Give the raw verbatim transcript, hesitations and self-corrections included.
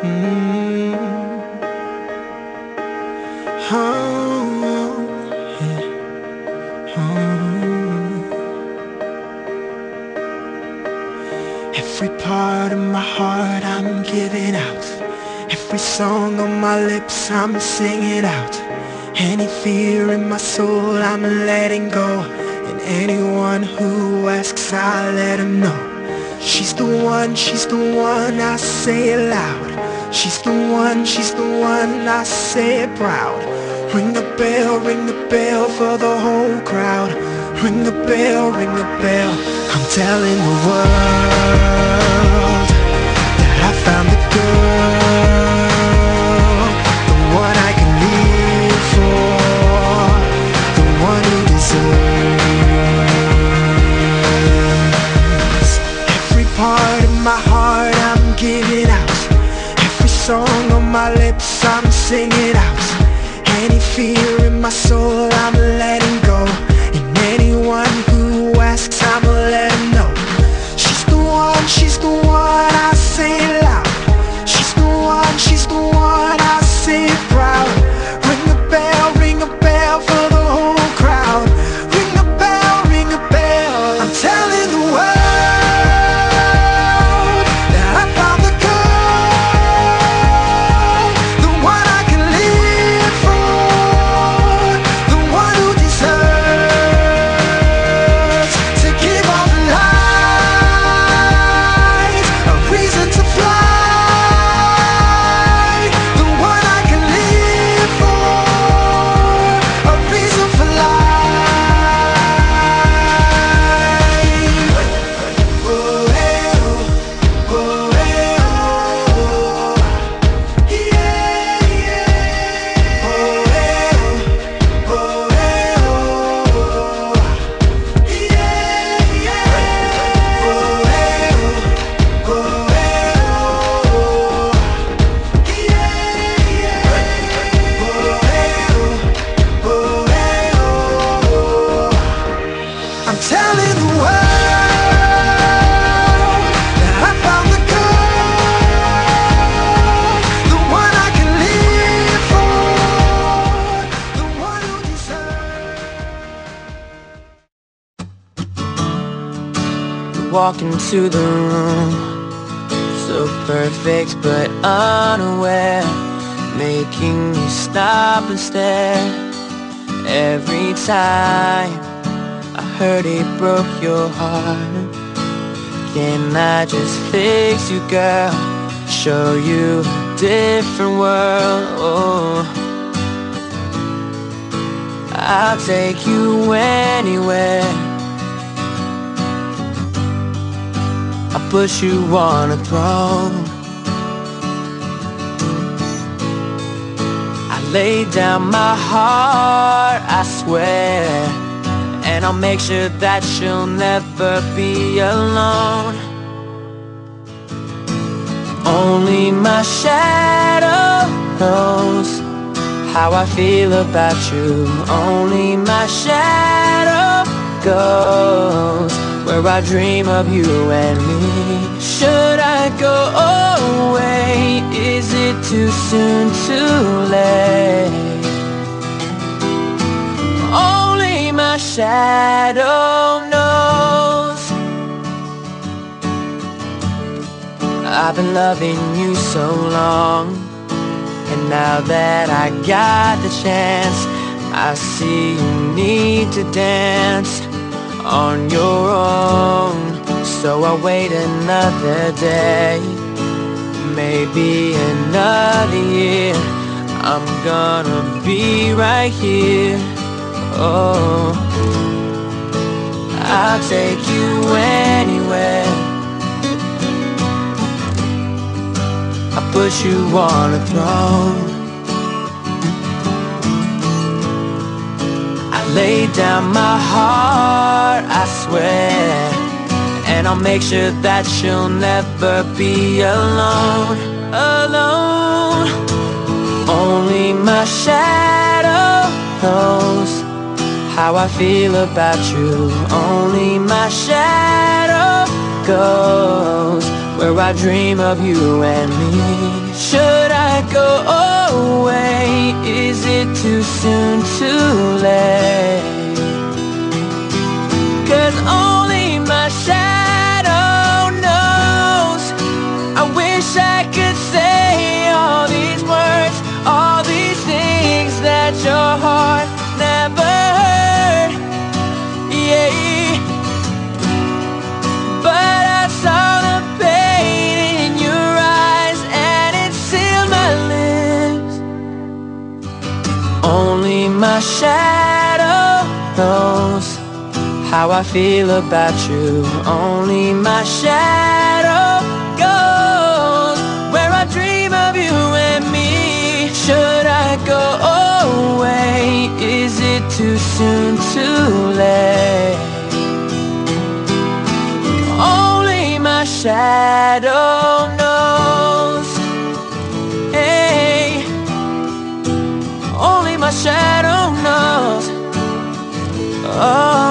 Mm. Oh, yeah. Oh. Every part of my heart I'm giving out. Every song on my lips I'm singing out. Any fear in my soul I'm letting go. And anyone who asks I let them know. She's the one, she's the one, I say it loud. She's the one, she's the one, I say it proud. Ring the bell, ring the bell for the whole crowd. Ring the bell, ring the bell. I'm telling the world that I found the girl, the one I can live for, the one who deserves. Every part of my heart I'm giving out. Every song on my lips I'm singing out. Any fear in my soul I'm letting go. And anyone who asks I'ma let them know. She's the one, she's the one, I say it loud. She's the one, she's the one, I say it proud. Ring the bell, ring a bell for the whole crowd. Ring a bell, ring a bell. I'm telling the world that I found the girl, the one I can live for, the one who deserves to give all the light a reason to fly, the one I can live for, a reason for life. Oh, hey, oh, oh, hey, oh, yeah, yeah. Oh, hey, oh, oh, hey, oh, yeah, yeah. Oh, hey, oh, oh, hey, oh, yeah, yeah. Oh, hey, oh, oh, hey, oh. I'm telling the world that I found the girl, the one I can live for, the one who deserves. Walk into the room, so perfect but unaware, making me stop and stare. Every time I heard it broke your heart. Can I just fix you, girl? Show you a different world. Oh, I'll take you anywhere. I'll put you on a throne. I lay down my heart, I swear, and I'll make sure that you'll never be alone. Only my shadow knows how I feel about you. Only my shadow goes where I dream of you and me. Should I go away? Is it too soon, too late? Only my shadow knows. I've been loving you so long, and now that I got the chance, I see you need to dance on your own. So I'll wait another day, maybe another year. I'm gonna be right here. Oh, I'll take you anywhere. I'll put you on a throne. I lay down my heart, I swear, and I'll make sure that you'll never be alone. Alone. Only my shadow knows how I feel about you. Only my shadow goes where where I dream of you and me. Should I go away? Is it too soon to late? 'Cause only my shadow knows. I wish I could say all these words, all these things that your heart never heard. Yeah, but I saw the pain in your eyes and it sealed my lips. Only my shadow knows how I feel about you. Only my shadow goes where I dream of you and me. Should I go away? Is it too soon to late? Only my shadow knows. Hey, only my shadow knows. Oh.